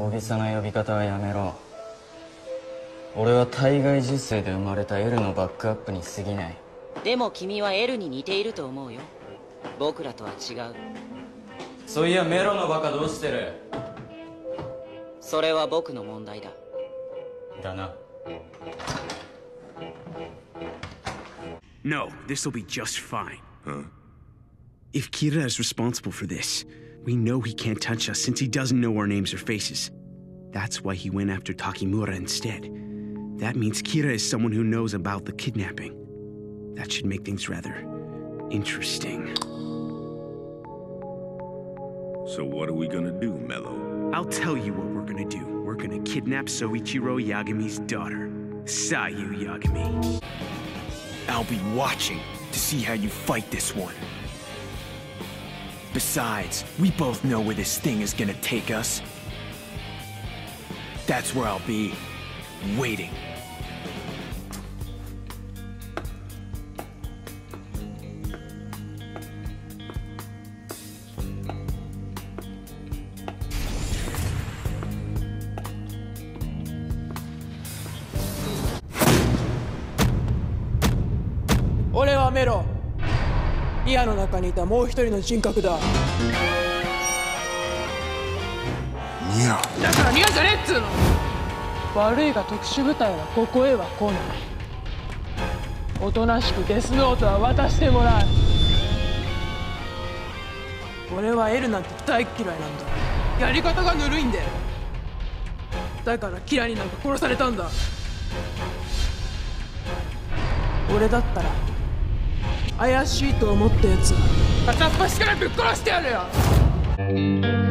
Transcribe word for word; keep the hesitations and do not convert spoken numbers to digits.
大げさな呼び方はやめろ。俺は体外受精で生まれた L のバックアップに過ぎない。 でも君は L に似ていると思うよ。僕らとは違う。 そういやメロのバカどうしてる？ それは僕の問題だ。 だな。 No, this'll be just fine. Huh? If Kira is responsible for this, we know he can't touch us since he doesn't know our names or faces. That's why he went after Takimura instead. That means Kira is someone who knows about the kidnapping. That should make things rather interesting. So what are we gonna do, Mello? I'll tell you what we're gonna do. We're gonna kidnap Soichiro Yagami's daughter, Sayu Yagami. I'll be watching to see how you fight this one. Besides, we both know where this thing is gonna take us. That's where I'll be, waiting. I'm Mero. リアの中にいたもう一人の人格だ。 ニャ。 だからニャじゃねえっつうの。悪いが特殊部隊はここへは来ない。おとなしくデスノートは渡してもらう。俺は L なんて大嫌いなんだ。やり方がぬるいんだよ。だからキラになんか殺されたんだ。俺だったら怪しいと思ったやつは片っ端からぶっ殺してやるよ。